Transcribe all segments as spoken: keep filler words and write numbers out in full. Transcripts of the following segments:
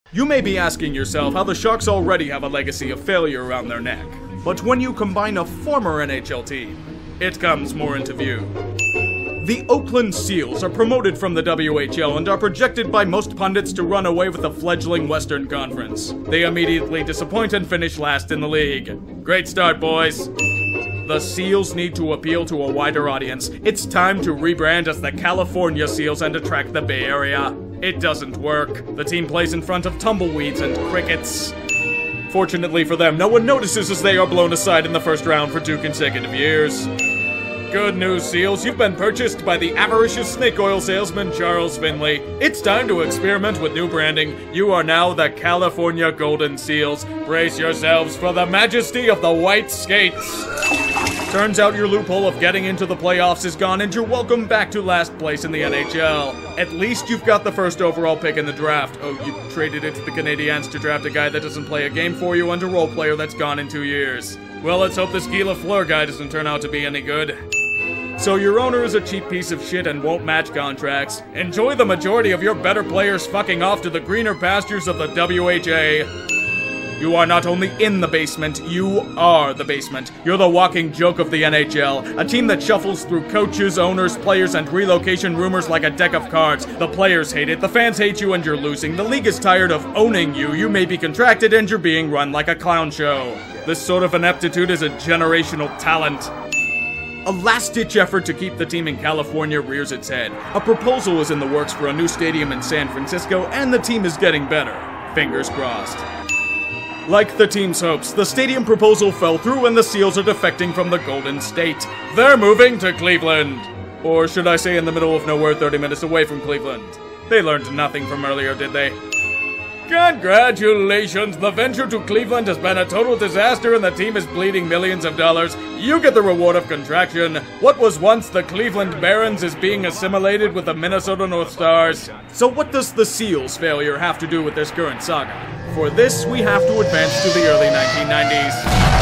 You may be asking yourself how the Sharks already have a legacy of failure around their neck. But when you combine a former N H L team, it comes more into view. The Oakland Seals are promoted from the W H L and are projected by most pundits to run away with the fledgling Western Conference. They immediately disappoint and finish last in the league. Great start, boys. The Seals need to appeal to a wider audience. It's time to rebrand as the California Seals and attract the Bay Area. It doesn't work. The team plays in front of tumbleweeds and crickets. Fortunately for them, no one notices as they are blown aside in the first round for two consecutive years. Good news, Seals. You've been purchased by the avaricious snake oil salesman Charles Finley. It's time to experiment with new branding. You are now the California Golden Seals. Brace yourselves for the majesty of the white skates. Turns out your loophole of getting into the playoffs is gone and you're welcome back to last place in the N H L. At least you've got the first overall pick in the draft. Oh, you traded it to the Canadiens to draft a guy that doesn't play a game for you and a role player that's gone in two years. Well, let's hope this Guy Lafleur guy doesn't turn out to be any good. So your owner is a cheap piece of shit and won't match contracts. Enjoy the majority of your better players fucking off to the greener pastures of the W H A. You are not only in the basement, you are the basement. You're the walking joke of the N H L. A team that shuffles through coaches, owners, players, and relocation rumors like a deck of cards. The players hate it, the fans hate you, and you're losing. The league is tired of owning you. You may be contracted, and you're being run like a clown show. This sort of ineptitude is a generational talent. A last-ditch effort to keep the team in California rears its head. A proposal is in the works for a new stadium in San Francisco, and the team is getting better. Fingers crossed. Like the team's hopes, the stadium proposal fell through and the Seals are defecting from the Golden State. They're moving to Cleveland. Or should I say in the middle of nowhere, thirty minutes away from Cleveland. They learned nothing from earlier, did they? Congratulations! The venture to Cleveland has been a total disaster and the team is bleeding millions of dollars. You get the reward of contraction. What was once the Cleveland Barons is being assimilated with the Minnesota North Stars. So what does the Seals' failure have to do with this current saga? For this, we have to advance to the early nineteen nineties.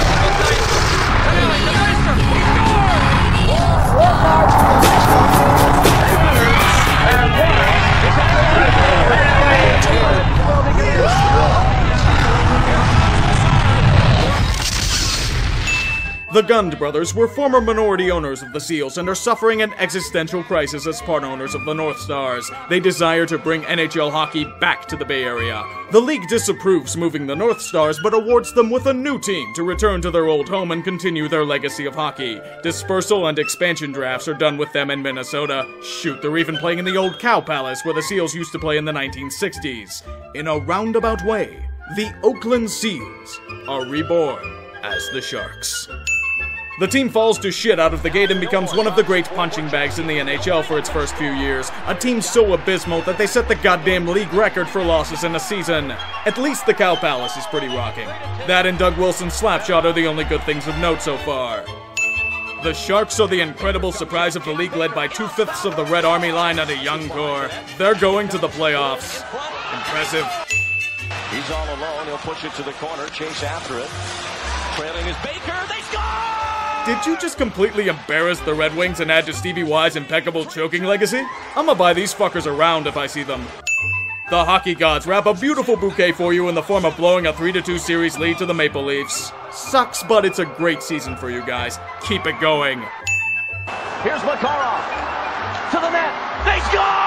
The Gund brothers were former minority owners of the Seals and are suffering an existential crisis as part owners of the North Stars. They desire to bring N H L hockey back to the Bay Area. The league disapproves moving the North Stars but awards them with a new team to return to their old home and continue their legacy of hockey. Dispersal and expansion drafts are done with them in Minnesota. Shoot, they're even playing in the old Cow Palace where the Seals used to play in the nineteen sixties. In a roundabout way, the Oakland Seals are reborn as the Sharks. The team falls to shit out of the gate and becomes one of the great punching bags in the N H L for its first few years. A team so abysmal that they set the goddamn league record for losses in a season. At least the Cow Palace is pretty rocking. That and Doug Wilson's slapshot are the only good things of note so far. The Sharks are the incredible surprise of the league, led by two-fifths of the Red Army line and a young core. They're going to the playoffs. Impressive. He's all alone. He'll push it to the corner, chase after it. Trailing is Baker. They score! Did you just completely embarrass the Red Wings and add to Stevie Y's impeccable choking legacy? I'ma buy these fuckers around if I see them. The hockey gods wrap a beautiful bouquet for you in the form of blowing a three to two series lead to the Maple Leafs. Sucks, but it's a great season for you guys. Keep it going. Here's Makarov. To the net. They score!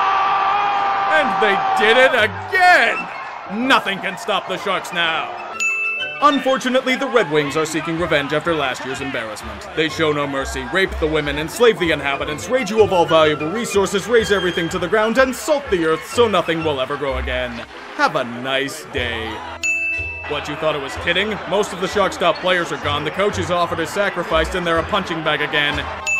And they did it again! Nothing can stop the Sharks now. Unfortunately, the Red Wings are seeking revenge after last year's embarrassment. They show no mercy, rape the women, enslave the inhabitants, raid you of all valuable resources, raze everything to the ground, and salt the earth so nothing will ever grow again. Have a nice day. What, you thought it was kidding? Most of the Sharks' top players are gone, the coach is offered as sacrificed, and they're a punching bag again.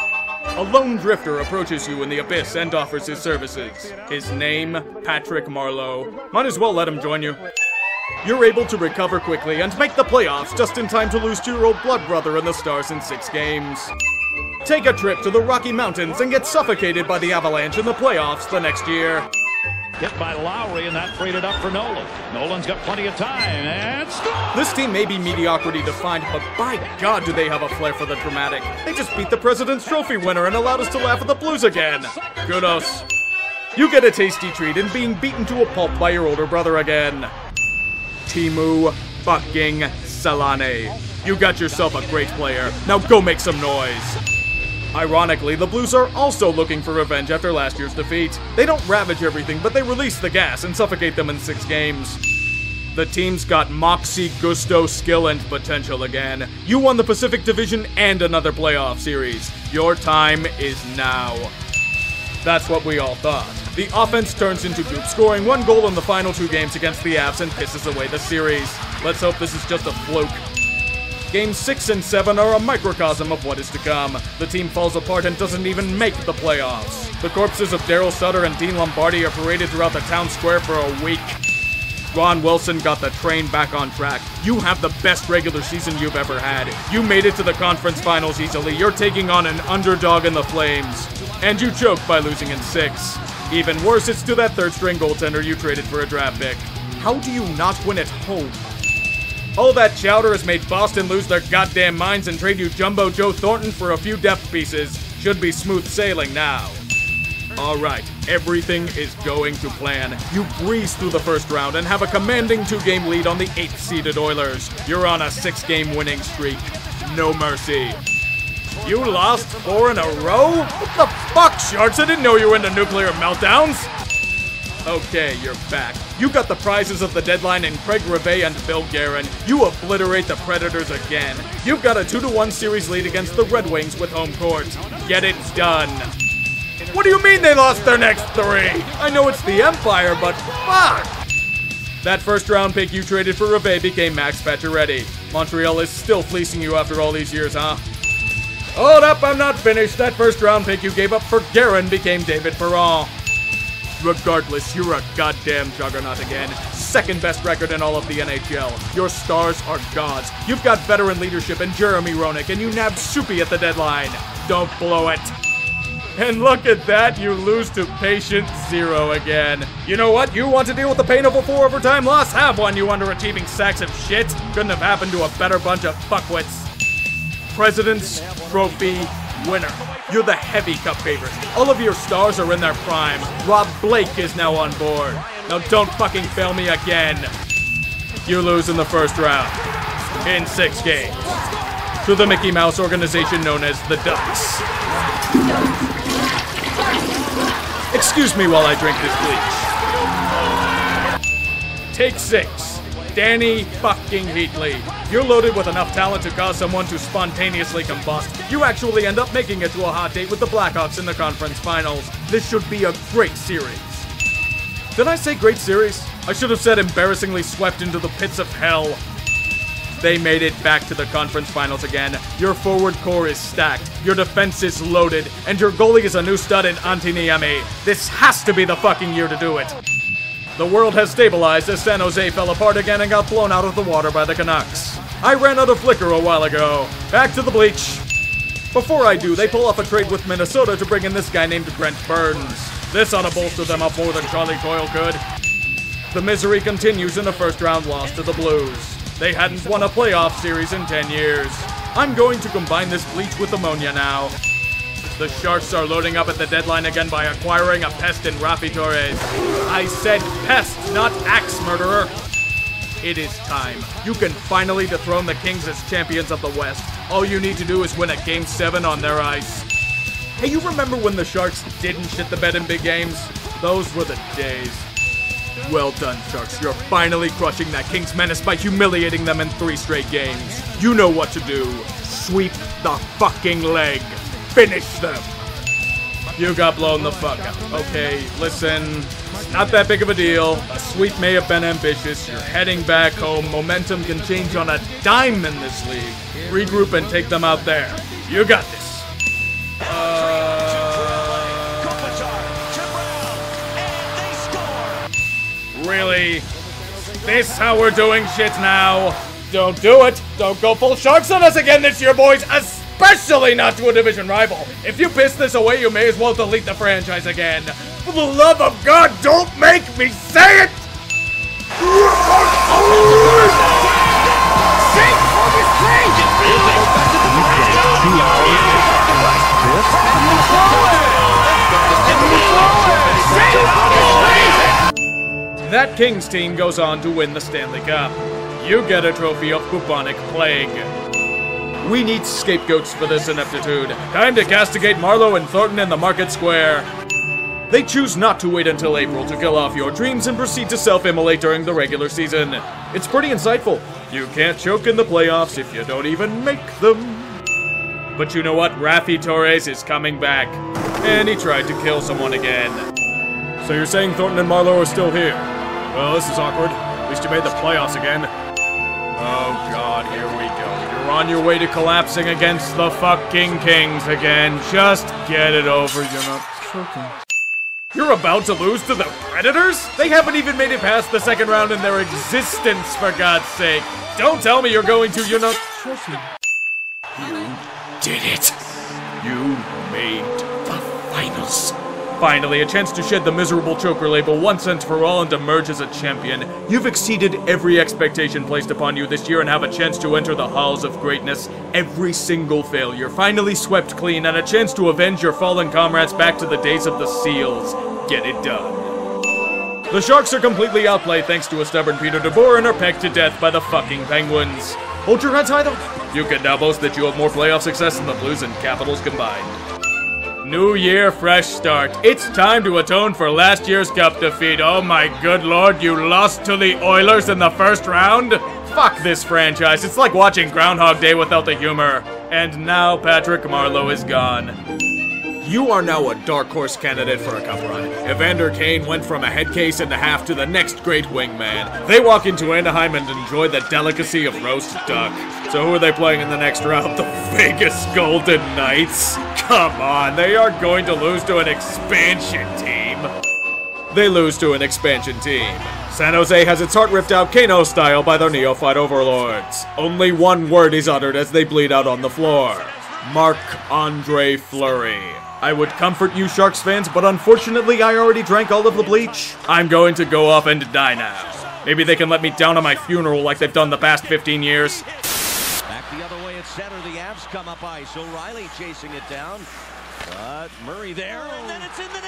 A lone drifter approaches you in the abyss and offers his services. His name, Patrick Marleau. Might as well let him join you. You're able to recover quickly and make the playoffs just in time to lose to your old blood brother in the Stars in six games. Take a trip to the Rocky Mountains and get suffocated by the Avalanche in the playoffs the next year. Hit by Lowry, and that freed it up for Nolan. Nolan's got plenty of time, and score! This team may be mediocrity defined, but by God do they have a flair for the dramatic. They just beat the President's Trophy winner and allowed us to laugh at the Blues again. Kudos. You get a tasty treat in being beaten to a pulp by your older brother again. Timu fucking Solane. You got yourself a great player. Now go make some noise. Ironically, the Blues are also looking for revenge after last year's defeat. They don't ravage everything, but they release the gas and suffocate them in six games. The team's got moxie, gusto, skill, and potential again. You won the Pacific Division and another playoff series. Your time is now. That's what we all thought. The offense turns into goop, scoring one goal in the final two games against the Avs and pisses away the series. Let's hope this is just a fluke. Games six and seven are a microcosm of what is to come. The team falls apart and doesn't even make the playoffs. The corpses of Daryl Sutter and Dean Lombardi are paraded throughout the town square for a week. Ron Wilson got the train back on track. You have the best regular season you've ever had. You made it to the conference finals easily. You're taking on an underdog in the Flames. And you choked by losing in six. Even worse, it's to that third-string goaltender you traded for a draft pick. How do you not win at home? All that chowder has made Boston lose their goddamn minds and trade you Jumbo Joe Thornton for a few depth pieces. Should be smooth sailing now. Alright, everything is going to plan. You breeze through the first round and have a commanding two-game lead on the eighth-seeded Oilers. You're on a six-game winning streak. No mercy. You lost four in a row? What the fuck, Sharks? I didn't know you were into nuclear meltdowns. Okay, you're back. You got the prizes of the deadline in Craig Rivet and Bill Guerin. You obliterate the Predators again. You've got a two to one series lead against the Red Wings with home court. Get it done. What do you mean they lost their next three? I know it's the Empire, but fuck! That first round pick you traded for Rivet became Max Pacioretty. Montreal is still fleecing you after all these years, huh? Hold up, I'm not finished. That first round pick you gave up for Guerin became David Perron. Regardless, you're a goddamn juggernaut again. Second best record in all of the N H L. Your stars are gods. You've got veteran leadership in Jeremy Roenick, and you nabbed Soupy at the deadline. Don't blow it. And look at that, you lose to patient zero again. You know what? You want to deal with the pain of a four overtime loss? Have one, you underachieving sacks of shit. Couldn't have happened to a better bunch of fuckwits. President's Trophy winner. You're the heavy cup favorite. All of your stars are in their prime. Rob Blake is now on board. Now don't fucking fail me again. You lose in the first round. In six games. To the Mickey Mouse organization known as the Ducks. Excuse me while I drink this bleach. Take six. Danny fucking Heatley. You're loaded with enough talent to cause someone to spontaneously combust. You actually end up making it to a hot date with the Blackhawks in the conference finals. This should be a great series. Did I say great series? I should have said embarrassingly swept into the pits of hell. They made it back to the conference finals again. Your forward core is stacked, your defense is loaded, and your goalie is a new stud in Antti Niemi. This has to be the fucking year to do it. The world has stabilized as San Jose fell apart again and got blown out of the water by the Canucks. I ran out of flicker a while ago. Back to the bleach. Before I do, they pull off a trade with Minnesota to bring in this guy named Brent Burns. This ought to bolster them up more than Charlie Coyle could. The misery continues in a first-round loss to the Blues. They hadn't won a playoff series in ten years. I'm going to combine this bleach with ammonia now. The Sharks are loading up at the deadline again by acquiring a pest in Rafi Torres. I said pest, not axe murderer. It is time. You can finally dethrone the Kings as champions of the West. All you need to do is win a Game seven on their ice. Hey, you remember when the Sharks didn't shit the bed in big games? Those were the days. Well done, Sharks. You're finally crushing that Kings menace by humiliating them in three straight games. You know what to do. Sweep the fucking leg. Finish them. You got blown the fuck up. Okay, listen. It's not that big of a deal. A sweep may have been ambitious. You're heading back home. Momentum can change on a dime in this league. Regroup and take them out there. You got this. Uh... Really? Is this how we're doing shit now? Don't do it. Don't go full Sharks on us again this year, boys. Especially not to a division rival. If you piss this away, you may as well delete the franchise again. For the love of God, don't make me say it! That Kings team goes on to win the Stanley Cup. You get a trophy of bubonic plague. We need scapegoats for this ineptitude. Time to castigate Marlowe and Thornton in the market square. They choose not to wait until April to kill off your dreams and proceed to self-immolate during the regular season. It's pretty insightful. You can't choke in the playoffs if you don't even make them. But you know what? Rafi Torres is coming back. And he tried to kill someone again. So you're saying Thornton and Marlowe are still here? Well, this is awkward. At least you made the playoffs again. Oh god, here we go. You're on your way to collapsing against the fucking Kings again. Just get it over. You're not choking. You're about to lose to the Predators? They haven't even made it past the second round in their existence, for God's sake. Don't tell me you're going to. You're not choking. You did it. You made the finals. Finally, a chance to shed the miserable choker label once and for all and emerge as a champion. You've exceeded every expectation placed upon you this year and have a chance to enter the halls of greatness. Every single failure finally swept clean and a chance to avenge your fallen comrades back to the days of the Seals. Get it done. The Sharks are completely outplayed thanks to a stubborn Peter DeBoer and are pegged to death by the fucking Penguins. Hold your heads high though. You can now boast that you have more playoff success than the Blues and Capitals combined. New year, fresh start. It's time to atone for last year's cup defeat. Oh my good lord, you lost to the Oilers in the first round? Fuck this franchise. It's like watching Groundhog Day without the humor. And now Patrick Marleau is gone. You are now a dark horse candidate for a cup run. Evander Kane went from a head case and a half to the next great wingman. They walk into Anaheim and enjoy the delicacy of roast duck. So who are they playing in the next round? The Vegas Golden Knights? Come on, they are going to lose to an expansion team. They lose to an expansion team. San Jose has its heart ripped out Kano style by their neophyte overlords. Only one word is uttered as they bleed out on the floor. Marc-Andre Fleury. I would comfort you Sharks fans, but unfortunately I already drank all of the bleach. I'm going to go off and die now. Maybe they can let me down on my funeral like they've done the past fifteen years. Back the other way at center, the Avs come up ice. O'Reilly chasing it down. But Murray there, and then it's in the